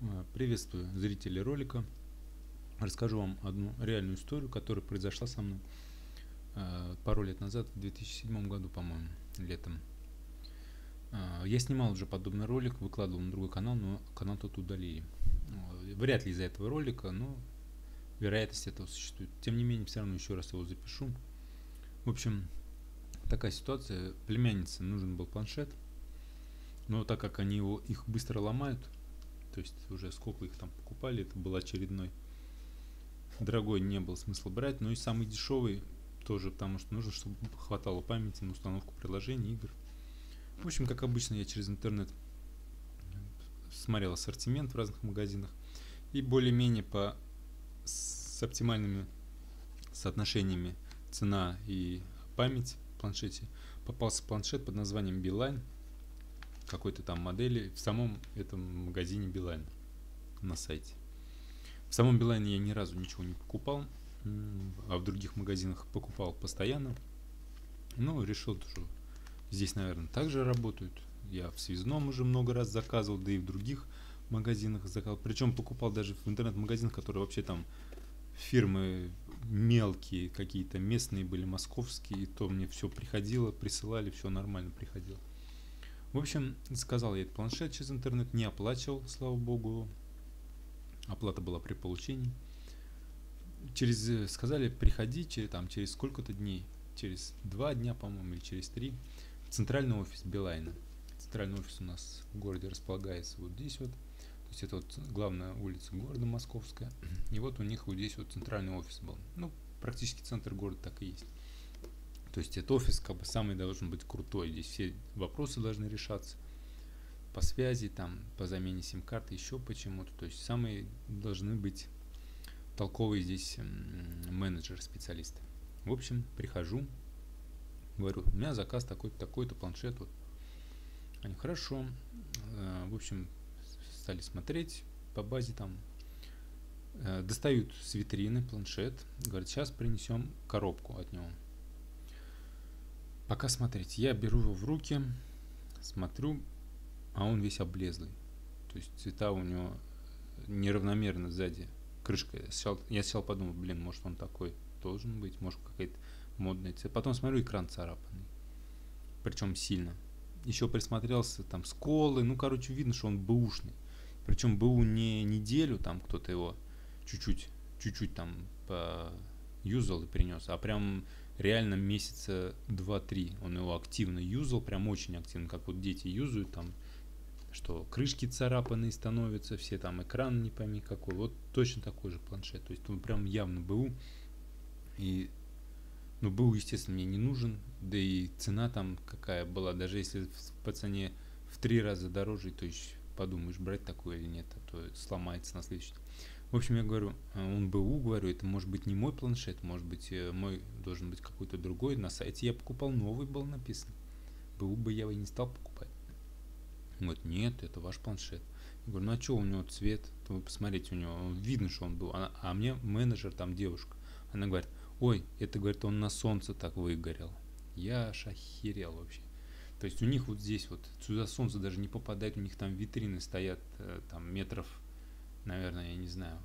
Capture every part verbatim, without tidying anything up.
А, Приветствую зрителей ролика. Расскажу вам одну реальную историю, которая произошла со мной а, пару лет назад, в две тысячи седьмом году, по-моему, летом. А, Я снимал уже подобный ролик, выкладывал на другой канал, но канал тот удалили. А, Вряд ли из-за этого ролика, но вероятность этого существует. Тем не менее, все равно еще раз его запишу. В общем, такая ситуация. Племяннице нужен был планшет, но так как они его, их быстро ломают, то есть уже сколько их там покупали, это был очередной. Дорогой не было смысла брать, но и самый дешевый тоже, потому что нужно, чтобы хватало памяти на установку приложений, игр. В общем, как обычно, я через интернет смотрел ассортимент в разных магазинах и более-менее по с оптимальными соотношениями цена и память в планшете попался планшет под названием Билайн, какой-то там модели в самом этом магазине Билайн на сайте. В самом Билайне я ни разу ничего не покупал, а в других магазинах покупал постоянно. Ну, решил, что здесь, наверное, также работают. Я в Связном уже много раз заказывал, да и в других магазинах заказывал. Причем покупал даже в интернет-магазинах, которые вообще там фирмы мелкие, какие-то местные были, московские. И то мне все приходило, присылали, все нормально приходило. В общем, заказал я этот планшет через интернет, не оплачивал, слава богу. Оплата была при получении. Через сказали, приходите там через сколько-то дней, через два дня, по-моему, или через три, в центральный офис Билайна. Центральный офис у нас в городе располагается вот здесь вот. То есть это вот главная улица города Московская. И вот у них вот здесь вот центральный офис был. Ну, практически центр города так и есть. То есть этот офис как бы самый должен быть крутой. Здесь все вопросы должны решаться по связи, там, по замене сим-карты, еще почему-то. То есть самые должны быть толковые здесь менеджеры, специалисты. В общем, прихожу, говорю, у меня заказ такой-то, такой-то планшет. Вот. Они, хорошо. В общем, стали смотреть по базе там. Достают с витрины планшет, говорят, сейчас принесем коробку от него. Пока смотрите, я беру его в руки, смотрю, а он весь облезлый. То есть цвета у него неравномерно сзади. Крышка. Я сначала, я сначала подумал, блин, может он такой должен быть, может какая-то модная цвет. Потом смотрю, экран царапанный. Причем сильно. Еще присмотрелся, там сколы, ну короче видно, что он бэушный. Причем БУ не неделю, там кто-то его чуть-чуть, чуть-чуть там юзал и принес, а прям реально месяца два-три он его активно юзал, прям очень активно, как вот дети юзают там, что крышки царапанные становятся, все там экран не пойми какой, вот точно такой же планшет, то есть он прям явно БУ, и ну БУ естественно мне не нужен, да и цена там какая была, даже если по цене в три раза дороже, то есть подумаешь, брать такое или нет, а то сломается на следующий. В общем, я говорю, он БУ, говорю, это может быть не мой планшет, может быть мой должен быть какой-то другой, на сайте я покупал новый, был написан, БУ бы я и не стал покупать. Он говорит, нет, это ваш планшет. Я говорю, ну а что у него цвет? Вы посмотрите, у него видно, что он был. А, а мне менеджер, там девушка, она говорит, ой, это, говорит, он на солнце так выгорел. Я аж охерел вообще. То есть у них вот здесь вот, сюда солнце даже не попадает, у них там витрины стоят, там метров, наверное, я не знаю,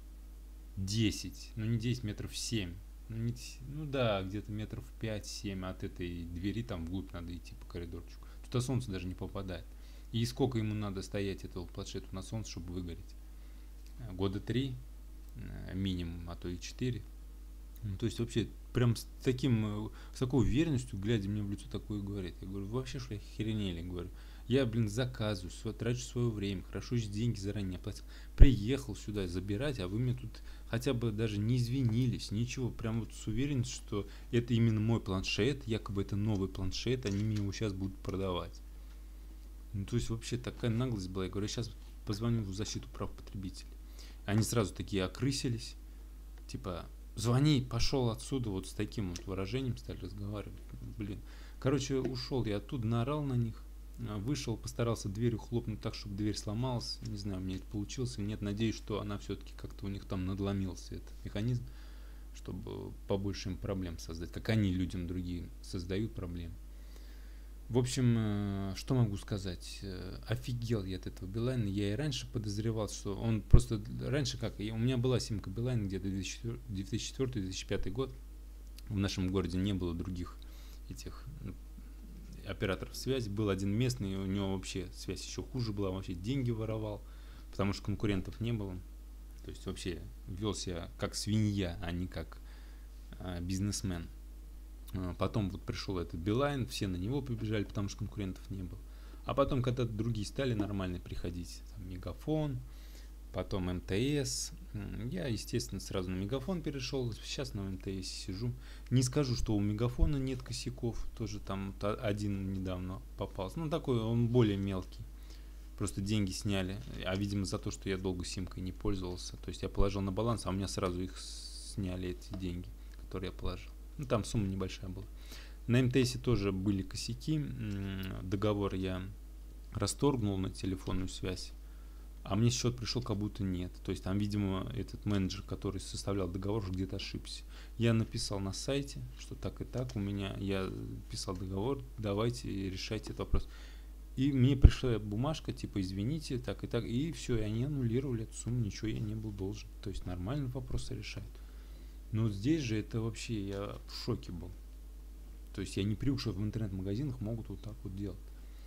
десять, ну не десять, метров семь. Ну, не, ну да, где-то метров пять-семь от этой двери там вглубь надо идти по коридорчику. Туда солнце даже не попадает. И сколько ему надо стоять этого планшета на солнце, чтобы выгореть? Года три минимум, а то и четыре. Ну, то есть вообще прям с таким, с такой уверенностью, глядя мне в лицо, такое говорит. Я говорю, вообще что охеренели, говорю. Я, блин, заказываю, трачу свое время, хорошо, еще деньги заранее оплатил. Приехал сюда забирать, а вы мне тут хотя бы даже не извинились, ничего. Прям вот с уверенностью, что это именно мой планшет, якобы это новый планшет, они мне его сейчас будут продавать. Ну, то есть вообще такая наглость была. Я говорю, я сейчас позвоню в защиту прав потребителей. Они сразу такие окрысились, типа, звони, пошел отсюда, вот с таким вот выражением стали разговаривать. Блин. Короче, ушел я оттуда, наорал на них, вышел, постарался дверью хлопнуть так, чтобы дверь сломалась. Не знаю, у меня это получилось или нет. Надеюсь, что она все-таки как-то у них там надломился, этот механизм, чтобы побольше им проблем создать, как они людям другим создают проблем. В общем, э, что могу сказать? Э, Офигел я от этого Билайна. Я и раньше подозревал, что он просто... Раньше как? Я- У меня была симка Билайн где-то две тысячи четвёртый — две тысячи пятый год. В нашем городе не было других этих м, операторов связи. Был один местный, у него вообще связь еще хуже была. Он вообще деньги воровал, потому что конкурентов не было. То есть вообще вел себя как свинья, а не как а, бизнесмен. А, Потом вот пришел этот Билайн, все на него побежали, потому что конкурентов не было. А потом, когда другие стали нормально приходить, там, Мегафон, потом МТС, м, я, естественно, сразу на Мегафон перешел, сейчас на МТС сижу. Не скажу, что у Мегафона нет косяков, тоже там та- один недавно попался. Ну, такой он более мелкий. Просто деньги сняли, а видимо за то, что я долго симкой не пользовался. То есть я положил на баланс, а у меня сразу их сняли, эти деньги, которые я положил. Ну, там сумма небольшая была. На МТС тоже были косяки. м, Договор я расторгнул на телефонную связь, а мне счет пришел как будто нет. То есть там, видимо, этот менеджер, который составлял договор, уже где-то ошибся. Я написал на сайте, что так и так у меня, я писал договор, давайте решайте этот вопрос. И мне пришла бумажка, типа, извините, так и так, и все, и они аннулировали эту сумму, ничего я не был должен. То есть нормально вопросы решают. Но вот здесь же это вообще, я в шоке был. То есть я не привык, что в интернет-магазинах могут вот так вот делать.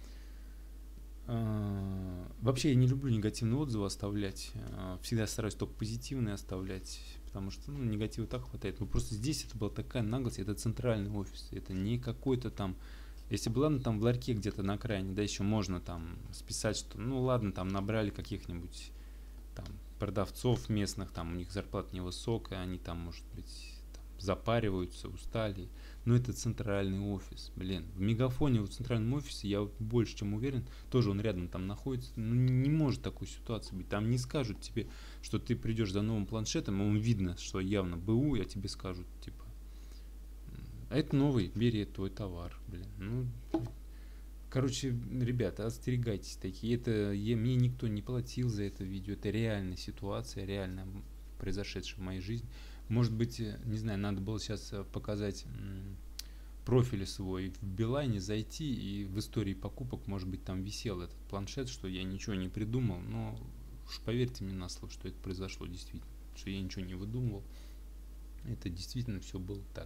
А, Вообще я не люблю негативные отзывы оставлять. А, Всегда стараюсь только позитивные оставлять, потому что ну, негатива так хватает. Но просто здесь это была такая наглость, это центральный офис, это не какой-то там. Если бы, ладно, там в ларьке где-то на окраине, да, еще можно там списать, что, ну, ладно, там набрали каких-нибудь там продавцов местных, там у них зарплата невысокая, они там, может быть, там, запариваются, устали. Но это центральный офис, блин. В Мегафоне, в центральном офисе, я вот больше чем уверен, тоже он рядом там находится, ну, не может такой ситуации быть. Там не скажут тебе, что ты придешь за новым планшетом, и он видно, что явно БУ, а тебе скажут, типа, а это новый, бери, это твой товар, блин. Ну, короче, ребята, остерегайтесь такие. Это я, мне никто не платил за это видео. Это реальная ситуация, реально произошедшая в моей жизни. Может быть, э, не знаю, надо было сейчас э, показать м, профиль свой в Билайне, зайти и в истории покупок, может быть, там висел этот планшет, что я ничего не придумал. Но уж поверьте мне на слово, что это произошло действительно. Что я ничего не выдумывал. Это действительно все было так.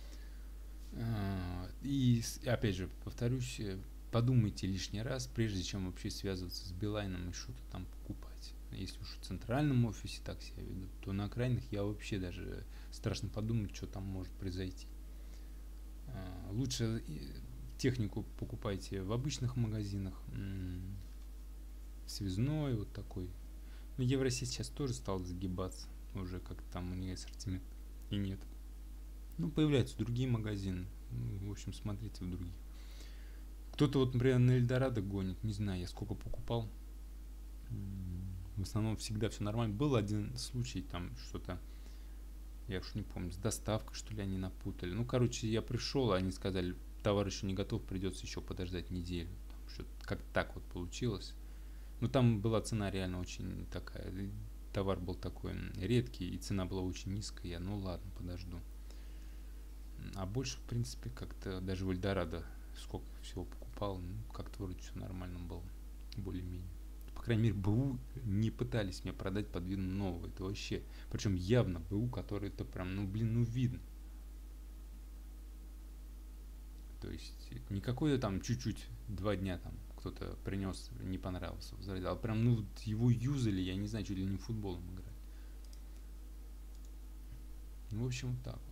А, И с- опять же, повторюсь, э, подумайте лишний раз, прежде чем вообще связываться с Билайном и что-то там покупать. Если уж в центральном офисе так себя ведут, то на окраинах я вообще даже страшно подумать, что там может произойти. А, Лучше и технику покупайте в обычных магазинах, м, связной вот такой. Ну, Евросеть сейчас тоже стал загибаться, уже как там у нее ассортимент и нет. Ну, появляются другие магазины. Ну, в общем, смотрите в других. Кто-то вот, например, на Эльдорадо гонит. Не знаю, я сколько покупал. М, В основном всегда все нормально. Был один случай, там что-то, я уж не помню, с доставкой, что ли, они напутали. Ну, короче, я пришел, а они сказали, товар еще не готов, придется еще подождать неделю. Там что-то как так вот получилось. Ну, там была цена реально очень такая. и Товар был такой м, редкий, и цена была очень низкая. Я, ну ладно, подожду. А больше, в принципе, как-то даже в Эльдорадо сколько всего покупал, ну, как-то вроде все нормально было, более-менее. По крайней мере, БУ не пытались мне продать под видом нового, это вообще. Причем явно БУ, который это прям, ну, блин, ну, видно. То есть это не какой-то там чуть-чуть, два дня там кто-то принес, не понравился, возразил, а прям, ну, вот его юзали, я не знаю, чуть ли не футболом играть. Ну, в общем, вот так вот.